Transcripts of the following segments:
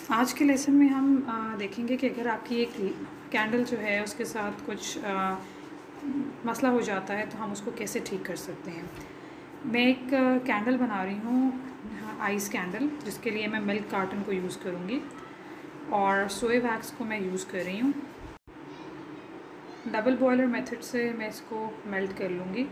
आज के लेसन में हम देखेंगे कि अगर आपकी एक कैंडल जो है उसके साथ कुछ मसला हो जाता है तो हम उसको कैसे ठीक कर सकते हैं। मैं एक कैंडल बना रही हूँ, आइस कैंडल, जिसके लिए मैं मिल्क कार्टन को यूज़ करूँगी और सोए वैक्स को मैं यूज़ कर रही हूँ। डबल बॉयलर मेथड से मैं इसको मेल्ट कर लूँगी।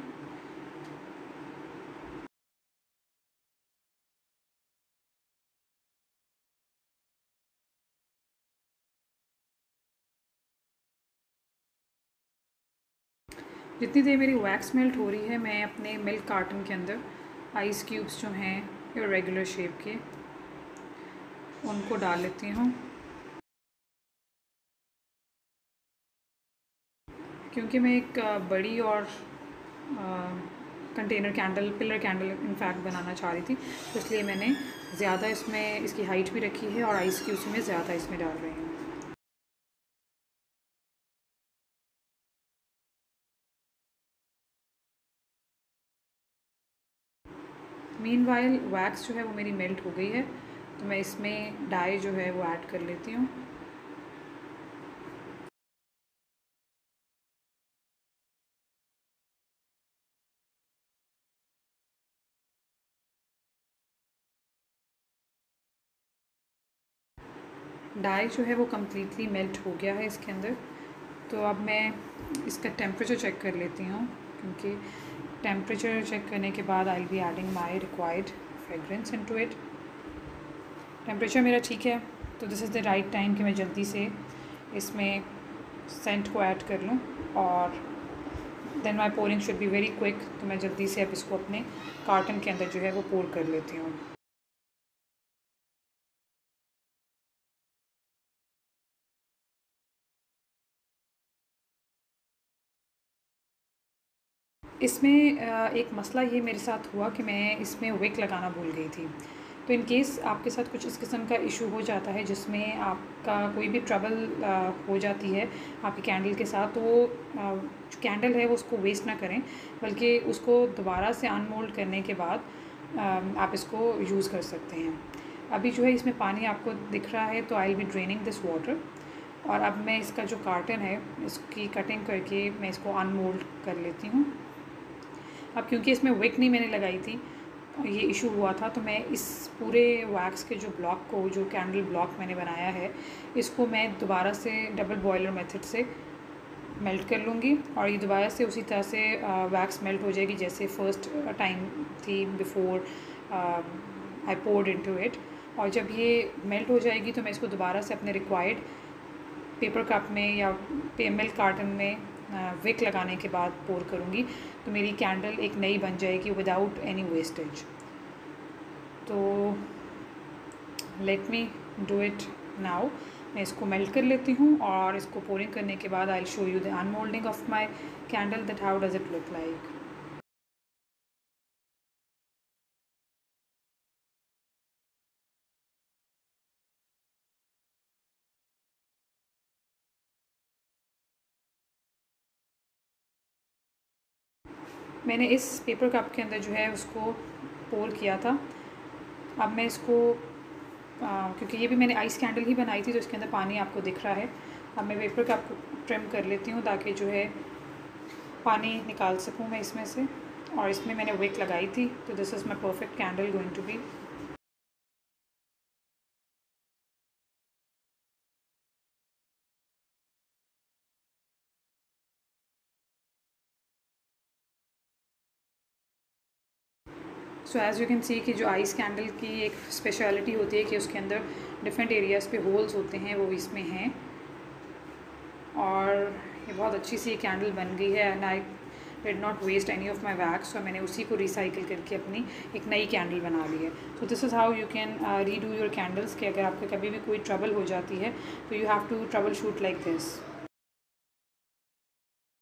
जितनी देर मेरी वैक्स मेल्ट हो रही है, मैं अपने मिल्क कार्टन के अंदर आइस क्यूब्स जो हैं रेगुलर शेप के, उनको डाल लेती हूँ। क्योंकि मैं एक बड़ी और container candle, pillar candle in fact बनाना चाह रही थी, तो इसलिए मैंने ज़्यादा इसमें इसकी हाइट भी रखी है और आइस क्यूब्स में ज़्यादा इसमें डाल रही हूँ। मीनवाइल वैक्स जो है वो मेरी मेल्ट हो गई है, तो मैं इसमें डाई जो है वो ऐड कर लेती हूँ। डाई जो है वो कम्प्लीटली मेल्ट हो गया है इसके अंदर। तो अब मैं इसका टेम्परेचर चेक कर लेती हूँ, क्योंकि टेम्परेचर चेक करने के बाद I will be adding my required fragrance into it. Temperature मेरा ठीक है, तो this is the right time कि मैं जल्दी से इसमें सेंट को ऐड कर लूँ और then my pouring should be very quick. तो मैं जल्दी से अब इसको अपने कार्टन के अंदर जो है वो पोर कर लेती हूँ। इसमें एक मसला ये मेरे साथ हुआ कि मैं इसमें विक लगाना भूल गई थी। तो इन केस आपके साथ कुछ इस किस्म का इशू हो जाता है जिसमें आपका कोई भी ट्रबल हो जाती है आपकी कैंडल के साथ, तो जो कैंडल है वो उसको वेस्ट ना करें, बल्कि उसको दोबारा से अनमोल्ड करने के बाद आप इसको यूज़ कर सकते हैं। अभी जो है इसमें पानी आपको दिख रहा है, तो I will be draining this water. और अब मैं इसका जो कार्टन है इसकी कटिंग करके मैं इसको अनमोल्ड कर लेती हूँ। अब क्योंकि इसमें विक नहीं मैंने लगाई थी, ये इशू हुआ था, तो मैं इस पूरे वैक्स के जो ब्लॉक को, जो कैंडल ब्लॉक मैंने बनाया है, इसको मैं दोबारा से डबल बॉयलर मेथड से मेल्ट कर लूँगी और ये दोबारा से उसी तरह से वैक्स मेल्ट हो जाएगी जैसे फ़र्स्ट टाइम थी before I poured into it. और जब ये मेल्ट हो जाएगी तो मैं इसको दोबारा से अपने रिक्वायर्ड पेपर कप में या मिल्क कार्टन में विक लगाने के बाद पोर करूँगी, तो मेरी कैंडल एक नई बन जाएगी विदाउट एनी वेस्टेज। तो let me do it now. मैं इसको मेल्ट कर लेती हूँ और इसको पोरिंग करने के बाद I will show you the unmolding of my candle, that how does it look like. मैंने इस पेपर कप के अंदर जो है उसको पोर किया था। अब मैं इसको क्योंकि ये भी मैंने आइस कैंडल ही बनाई थी, तो इसके अंदर पानी आपको दिख रहा है। अब मैं पेपर कप को ट्रिम कर लेती हूँ ताकि जो है पानी निकाल सकूँ मैं इसमें से। और इसमें मैंने विक लगाई थी, तो this is my perfect candle going to be. So as you can see कि जो आइस कैंडल की एक स्पेशलिटी होती है कि उसके अंदर डिफरेंट एरियाज़ पे होल्स होते हैं, वो इसमें हैं। और ये बहुत अच्छी सी कैंडल बन गई है and I did not waste any of my wax, और मैंने उसी को रिसाइकिल करके अपनी एक नई कैंडल बना ली है। So this is how you can redo your candles, कि अगर आपके कभी भी कोई ट्रबल हो जाती है तो you have to troubleshoot like this.